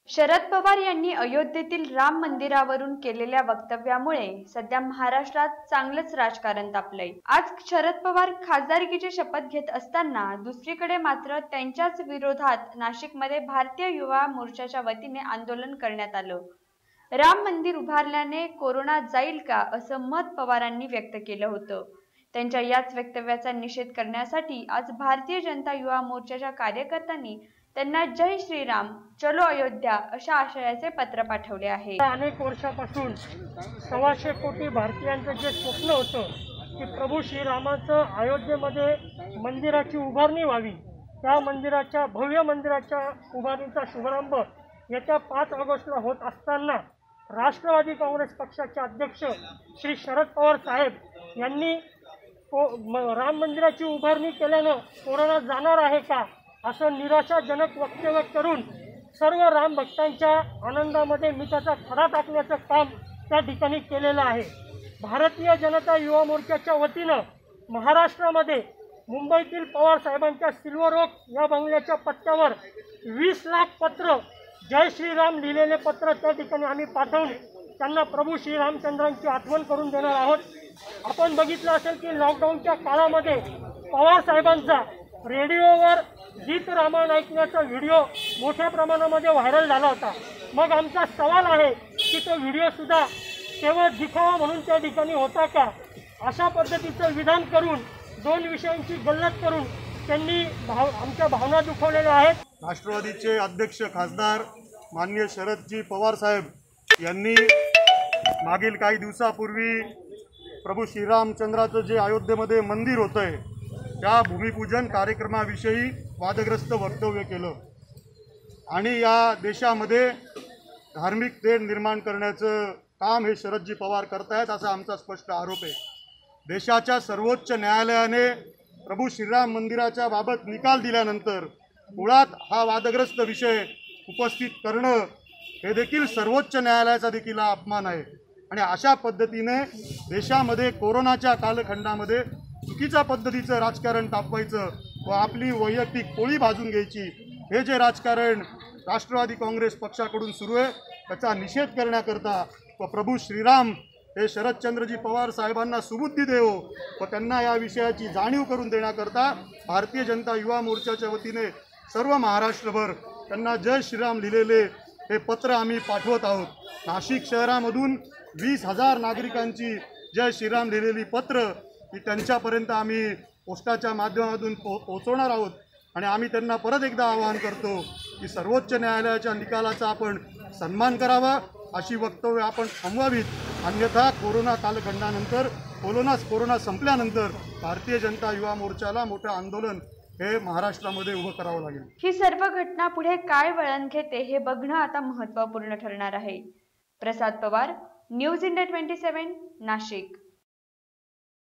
शरद पवार यांनी अयोध्येतील राम मंदिरावरून केलेल्या वक्तव्यामुळे सध्या महाराष्ट्रात चांगलंच राजकारण तापलंय। आज शरद पवार खासदारकीची शपथ घेत असताना दुसरीकडे मात्र त्यांच्याच विरोधात नाशिकमध्ये भारतीय युवा मोर्चाच्या वतीने आंदोलन करण्यात आलं। राम मंदिर उभारल्याने कोरोना जाईल का असं मत पवारांनी व्यक्त केलं होतं। त्यांच्या याच वक्तव्याचा निषेध करण्यासाठी आज भारतीय जनता युवा मोर्चाच्या कार्यकर्त्यांनी त्यांना जय श्रीराम चलो अयोध्या अशा आशयाचे पत्र पाठवले आहे। अनेक वर्षापासून 125 कोटी भारतीयांचं जे स्वप्न होतं की प्रभू श्रीरामाचं अयोध्येमध्ये मंदिराची उभारणी व्हावी, त्या मंदिराच्या भव्य मंदिराच्या उभारणीचा शुभारंभ येत्या 5 ऑगस्टला होत असताना राष्ट्रवादी काँग्रेस पक्षाचे अध्यक्ष श्री शरद पवार साहेब यांनी राम मंदिराची उभारणी केल्यानं कोरोना जाणार आहे का असं निराशाजनक वक्तव्य करून सर्व राम भक्तांच्या आनंदामध्ये मिठाचा खडा टाकण्याचं काम त्या ठिकाणी केलेलं आहे। भारतीय जनता युवा मोर्चाच्या वतीनं महाराष्ट्रामध्ये मुंबईतील पवार साहेबांच्या सिल्वर ओक या बंगल्याच्या पत्त्यावर 20 लाख पत्र जय श्रीराम लिहिलेले पत्र त्या ठिकाणी आम्ही पाठवून त्यांना प्रभू श्रीरामचंद्रांची आठवण करून देणार आहोत। आपण बघितलं असेल की लॉकडाऊनच्या काळामध्ये पवार साहेबांचा रेडिओवर गीत रामायण ऐकण्याचा व्हिडिओ मोठ्या प्रमाणामध्ये व्हायरल झाला होता। मग आमचा सवाल आहे की तो व्हिडिओ सुद्धा केवळ दिखावा म्हणून त्या ठिकाणी होता का? अशा पद्धतीचं विधान करून 2 विषयांची गल्लत करून त्यांनी आमच्या भावना दुखवलेल्या आहेत। राष्ट्रवादीचे अध्यक्ष खासदार माननीय शरदजी पवार साहेब यांनी मागील काही दिवसापूर्वी प्रभू श्रीरामचंद्राचं जे अयोध्येमध्ये मंदिर होतंय त्या भूमिपूजन कार्यक्रमाविषयी वादग्रस्त वक्तव्य केलं आणि या देशामध्ये धार्मिक तेढ निर्माण करण्याचं काम हे शरदजी पवार करतायत असा आमचा स्पष्ट आरोप आहे। देशाच्या सर्वोच्च न्यायालयाने प्रभू श्रीराम मंदिराच्या बाबत निकाल दिल्यानंतर मुळात हा वादग्रस्त विषय उपस्थित करणं हे देखील सर्वोच्च न्यायालयाचा देखील अपमान आहे आणि अशा पद्धतीने देशामध्ये कोरोनाच्या कालखंडामध्ये चुकीच्या पद्धतीचं राजकारण तापवायचं व आपली वैयक्तिक पोळी भाजून घ्यायची हे जे राजकारण राष्ट्रवादी काँग्रेस पक्षाकडून सुरू आहे त्याचा निषेध करण्याकरता व प्रभू श्रीराम हे शरदचंद्रजी पवार साहेबांना सुबुद्धी देवो व त्यांना या विषयाची जाणीव करून देण्याकरता भारतीय जनता युवा मोर्चाच्या वतीने सर्व महाराष्ट्रभर त्यांना जय श्रीराम लिहिलेले हे पत्र आम्ही पाठवत आहोत। नाशिक शहरामधून 20,000 नागरिकांची जय श्रीराम लिहिलेली पत्र ही त्यांच्यापर्यंत आम्ही पोस्टाच्या माध्यमातून पोहोचवणार आहोत आणि आम्ही त्यांना परत एकदा आवाहन करतो की सर्वोच्च न्यायालयाच्या निकालाचा आपण सन्मान करावा, अशी वक्तव्य आपण थांबवावीत, अन्यथा कोरोना कालखंडानंतर कोरोना संपल्यानंतर भारतीय जनता युवा मोर्चाला मोठं आंदोलन हे महाराष्ट्रामध्ये उभं करावं लागेल। ही सर्व घटना पुढे काय वळण घेते हे बघणं आता महत्त्वपूर्ण ठरणार आहे। Prasad Pawar, news India 27, Nashik.